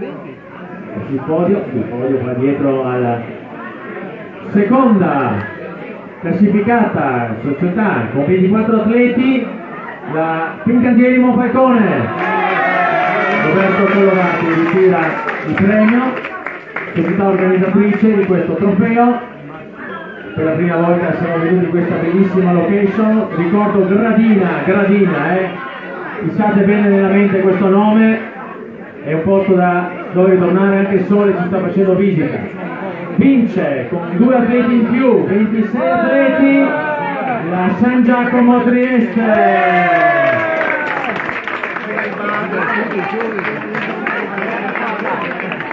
sul podio qua dietro alla seconda classificata società con 24 atleti, la Fincantieri Monfalcone. Roberto Collovati ritira il premio, società organizzatrice di questo trofeo. Per la prima volta siamo venuti in questa bellissima location, ricordo Gradina, fissate bene nella mente questo nome, è un posto da dove tornare, anche il sole ci sta facendo visita. Vince con 2 atleti in più, 26 atleti, la San Giacomo Trieste.